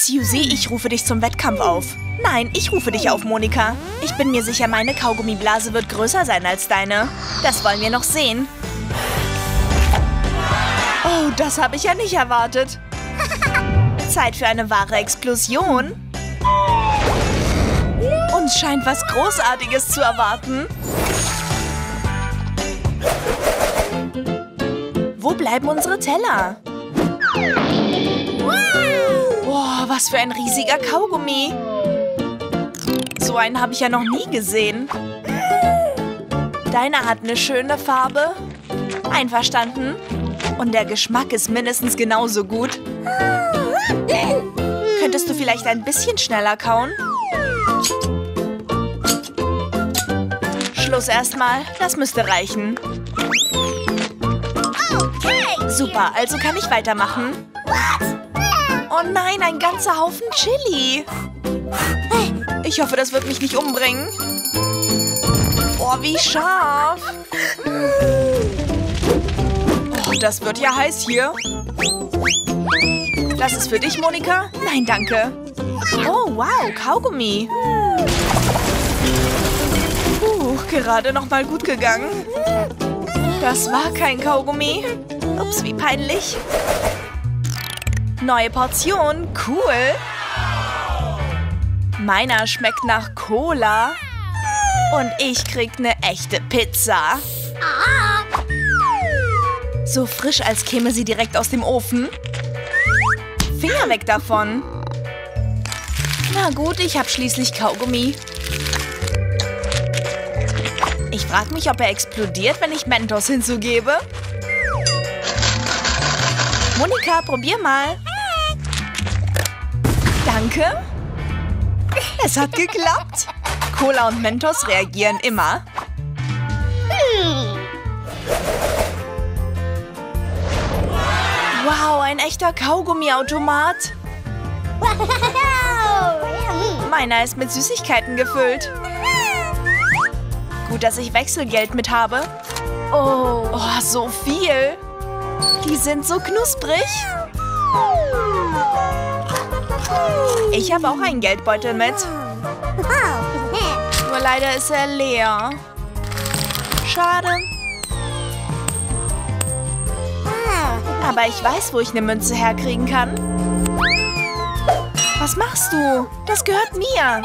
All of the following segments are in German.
Suzy, ich rufe dich zum Wettkampf auf. Nein, ich rufe dich auf, Monika. Ich bin mir sicher, meine Kaugummiblase wird größer sein als deine. Das wollen wir noch sehen. Oh, das habe ich ja nicht erwartet. Zeit für eine wahre Explosion. Uns scheint was Großartiges zu erwarten. Wo bleiben unsere Teller? Wow, was für ein riesiger Kaugummi. So einen habe ich ja noch nie gesehen. Deiner hat eine schöne Farbe. Einverstanden. Und der Geschmack ist mindestens genauso gut. Könntest du vielleicht ein bisschen schneller kauen? Schluss erstmal. Das müsste reichen. Super, also kann ich weitermachen. Oh nein, ein ganzer Haufen Chili. Ich hoffe, das wird mich nicht umbringen. Oh, wie scharf. Oh, das wird ja heiß hier. Das ist für dich, Monika? Nein, danke. Oh, wow, Kaugummi. Gerade noch mal gut gegangen. Das war kein Kaugummi. Ups, wie peinlich. Neue Portion, cool. Meiner schmeckt nach Cola. Und ich krieg eine echte Pizza. So frisch, als käme sie direkt aus dem Ofen. Finger weg davon. Na gut, ich habe schließlich Kaugummi. Ich frage mich, ob er explodiert, wenn ich Mentos hinzugebe. Monika, probier mal. Danke. Es hat geklappt. Cola und Mentos reagieren immer. Wow, ein echter Kaugummiautomat. Meiner ist mit Süßigkeiten gefüllt. Gut, dass ich Wechselgeld mit habe. Oh, so viel. Die sind so knusprig. Ich habe auch einen Geldbeutel mit. Nur leider ist er leer. Schade. Aber ich weiß, wo ich eine Münze herkriegen kann. Was machst du? Das gehört mir.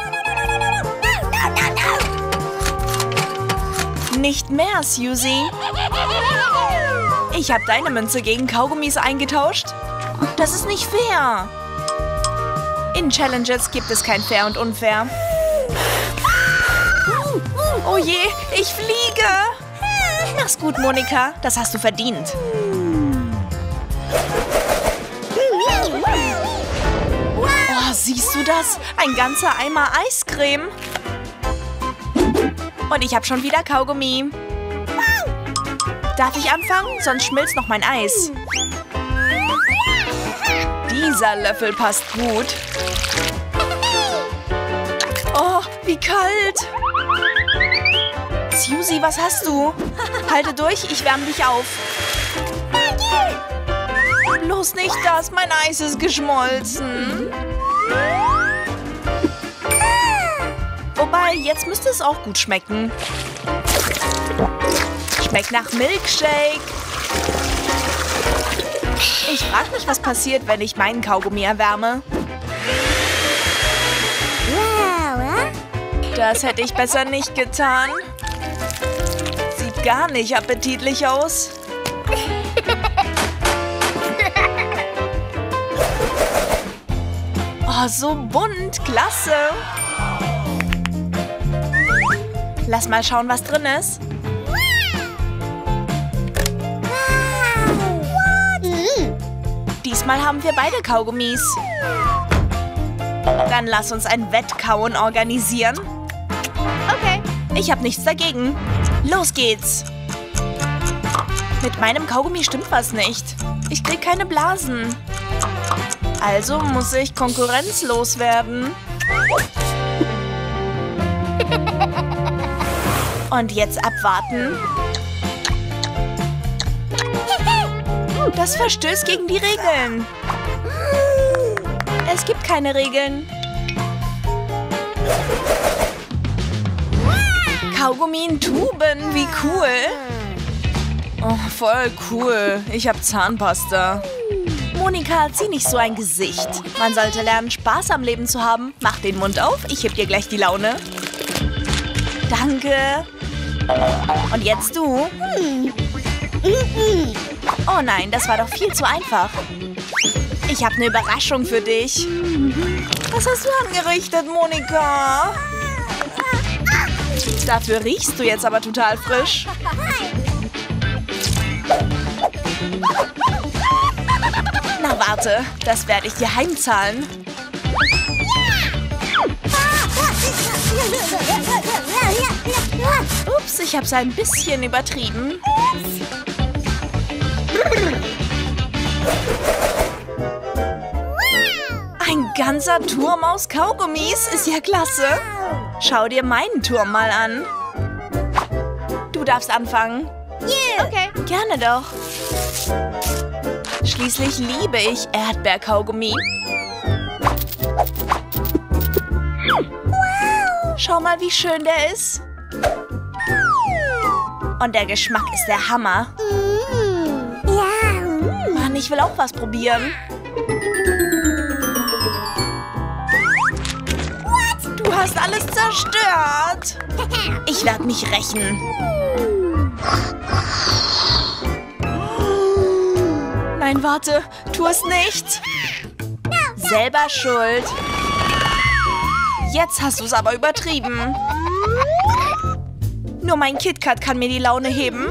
Nicht mehr, Suzy. Ich habe deine Münze gegen Kaugummis eingetauscht. Das ist nicht fair. In Challenges gibt es kein Fair und Unfair. Oh je, ich fliege. Mach's gut, Monika. Das hast du verdient. Oh, siehst du das? Ein ganzer Eimer Eiscreme. Und ich habe schon wieder Kaugummi. Darf ich anfangen? Sonst schmilzt noch mein Eis. Dieser Löffel passt gut. Oh, wie kalt. Suzy, was hast du? Halte durch, ich wärme dich auf. Bloß nicht das, mein Eis ist geschmolzen. Wobei, jetzt müsste es auch gut schmecken. Schmeckt nach Milkshake. Ich frage mich, was passiert, wenn ich meinen Kaugummi erwärme. Das hätte ich besser nicht getan. Sieht gar nicht appetitlich aus. Oh, so bunt. Klasse. Lass mal schauen, was drin ist. Diesmal haben wir beide Kaugummis. Dann lass uns ein Wettkauen organisieren. Okay. Ich habe nichts dagegen. Los geht's. Mit meinem Kaugummi stimmt was nicht. Ich krieg keine Blasen. Also muss ich konkurrenzlos werden. Und jetzt abwarten. Das verstößt gegen die Regeln. Es gibt keine Regeln. Kaugummi in Tuben, wie cool. Oh, voll cool. Ich habe Zahnpasta. Monika, zieh nicht so ein Gesicht. Man sollte lernen, Spaß am Leben zu haben. Mach den Mund auf, ich heb dir gleich die Laune. Danke. Und jetzt du. Oh nein, das war doch viel zu einfach. Ich habe eine Überraschung für dich. Was hast du angerichtet, Monika? Dafür riechst du jetzt aber total frisch. Na warte, das werde ich dir heimzahlen. Ups, ich habe es ein bisschen übertrieben. Ein ganzer Turm aus Kaugummis ist ja klasse. Schau dir meinen Turm mal an. Du darfst anfangen. Okay. Gerne doch. Schließlich liebe ich Erdbeerkaugummi. Schau mal, wie schön der ist. Und der Geschmack ist der Hammer. Mann, ich will auch was probieren. Du hast alles zerstört. Ich werde mich rächen. Nein, warte. Tu es nicht. Selber schuld. Jetzt hast du es aber übertrieben. Nur mein KitKat kann mir die Laune heben.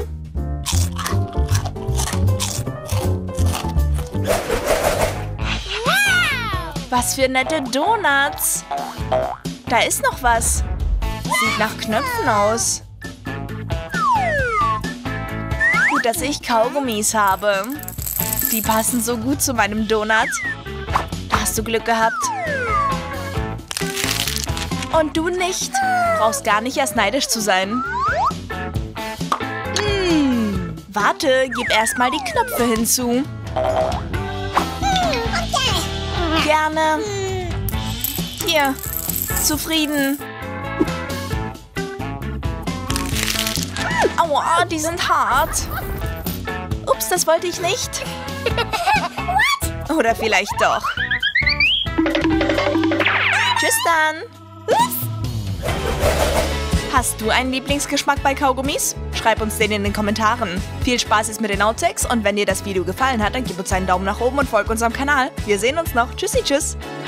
Was für nette Donuts. Da ist noch was. Sieht nach Knöpfen aus. Gut, dass ich Kaugummis habe. Die passen so gut zu meinem Donut. Da hast du Glück gehabt. Und du nicht. Brauchst gar nicht erst neidisch zu sein. Warte, gib erstmal die Knöpfe hinzu. Gerne. Hier. Zufrieden. Aua, die sind hart. Ups, das wollte ich nicht. Oder vielleicht doch. Tschüss dann. Hast du einen Lieblingsgeschmack bei Kaugummis? Schreib uns den in den Kommentaren. Viel Spaß jetzt mit den Outtakes und wenn dir das Video gefallen hat, dann gib uns einen Daumen nach oben und folg unserem Kanal. Wir sehen uns noch. Tschüssi, tschüss.